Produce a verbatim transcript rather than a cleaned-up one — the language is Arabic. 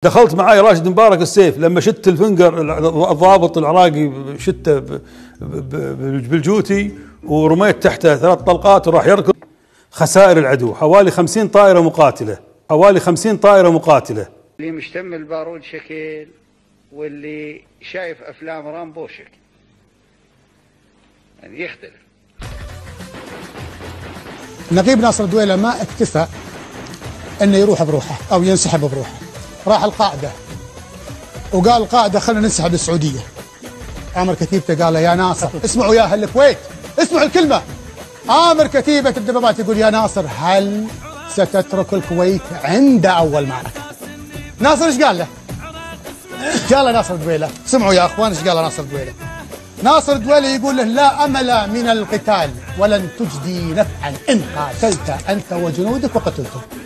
دخلت معاي راشد مبارك السيف لما شت الفنجر الضابط العراقي شته بالجوتي ورميت تحته ثلاث طلقات وراح يركض. خسائر العدو حوالي خمسين طائرة مقاتلة، حوالي خمسين طائرة مقاتلة. اللي مشتم البارود شكل واللي شايف افلام رامبو شكل، يعني يختلف. نقيب ناصر الدويلة ما اكتفى انه يروح بروحه او ينسحب بروحه، راح القاعدة وقال القاعدة خلينا ننسحب للسعودية. امر كتيبته قال يا ناصر اسمعوا يا اهل الكويت، اسمعوا الكلمة. امر كتيبة الدبابات يقول يا ناصر هل ستترك الكويت عند اول معركة؟ ناصر ايش قال له؟ قال له ناصر الدويلة، سمعوا يا اخوان ايش قال ناصر الدويلة. ناصر الدويلة يقول له لا امل من القتال ولن تجدي نفعا ان قاتلت انت وجنودك وقتلتم.